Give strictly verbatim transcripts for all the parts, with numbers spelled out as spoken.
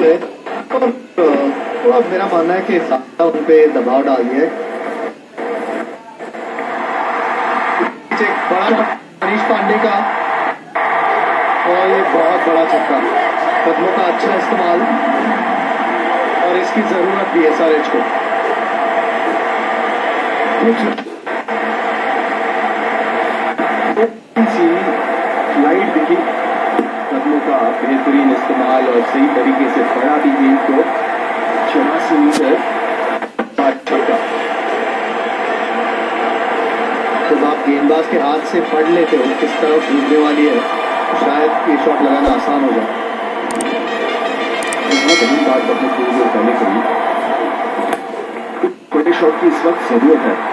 है और थोड़ा मेरा मानना है कि ज्यादा उन पे दबाव डाल दिया है। बड़ा मनीष पांडे का और ये बहुत बड़ा छक्का, कदमों का अच्छा इस्तेमाल और इसकी जरूरत भी है एसआरएच को। लाइट दिखी, कदमों का बेहतरीन इस्तेमाल और सही तरीके से पड़ा भी गेंद को चौरासी मीटर छक्का। जब आप गेंदबाज के हाथ से पढ़ लेते हो किस तरफ घूमने वाली है तो शायद ये शॉट लगाना आसान हो जाए। बहुत बात अपने थोड़ी देर पहले करी, बड़े शॉट की इस वक्त जरूरत है।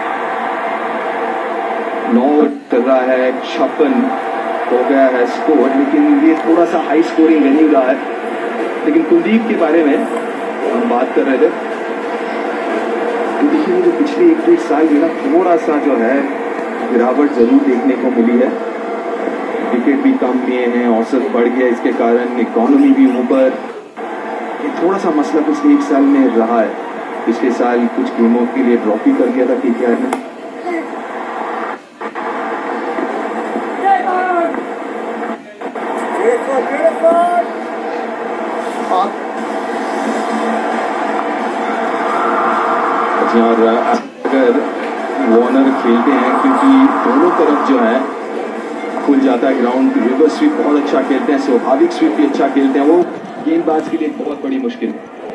नौ चल रहा है, छप्पन हो गया है स्कोर, लेकिन ये थोड़ा सा हाई स्कोरिंग नहीं रहा है। लेकिन कुलदीप के बारे में हम बात कर रहे थे, देखिए मुझे पिछले एक डेढ़ साल में ना थोड़ा सा जो है गिरावट जरूर देखने को मिली है। विकेट भी कम लिए हैं, औसत बढ़ गया, इसके कारण इकोनॉमी भी ऊपर। ये थोड़ा सा मसला पिछले एक साल में रहा है। पिछले साल कुछ गेमों के लिए ड्रॉप भी कर गया था केकेआर ने। और अगर वार्नर खेलते हैं, क्योंकि दोनों तरफ जो है खुल जाता है ग्राउंड, रिवर्स स्वीप बहुत अच्छा खेलते हैं, स्वाभाविक स्वीप भी अच्छा खेलते हैं, वो गेंदबाज के लिए बहुत बड़ी मुश्किल।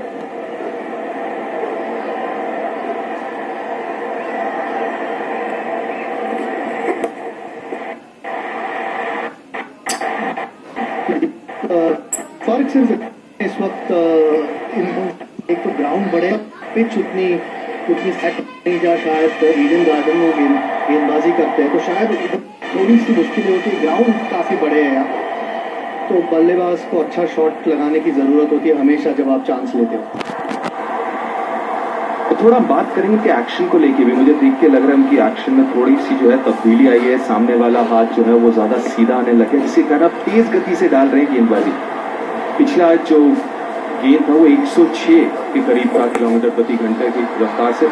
फर्क सिर्फ इस वक्त एक तो ग्राउंड बड़े, पिच उतनी उतनी सेट नहीं, जा शायद ईडन गार्डन में गेंद गेंदबाजी करते हैं तो शायद थोड़ी सी मुश्किल होती है। ग्राउंड काफी बड़े हैं यहाँ, तो बल्लेबाज को अच्छा शॉट लगाने की जरूरत होती है हमेशा जब आप चांस लेते हो। तो थोड़ा बात करेंगे कि एक्शन को लेके भी मुझे देख के लग रहा है उनकी एक्शन में थोड़ी सी जो है तब्दीली आई है। सामने वाला हाथ जो है वो ज्यादा सीधा आने लगे, जिसके कारण आप तेज गति से डाल रहे हैं गेंदबाजी। पिछला जो गेंद था वो एक सौ छह के करीब था किलोमीटर प्रति घंटे की रफ्तार से।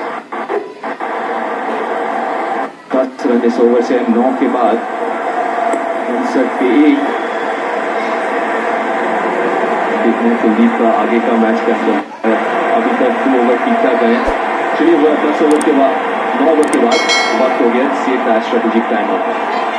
दस रन इस ओवर से, नौ के बाद उनसठ पे एक। देखने कुलदीप का आगे का मैच कैसा है, अभी तक दो ओवर ठीक ठाक गए। चलिए वो दस ओवर के बाद, नौ ओवर के बाद वक्त हो गया सेफ स्ट्रेटेजिक टाइम आउट।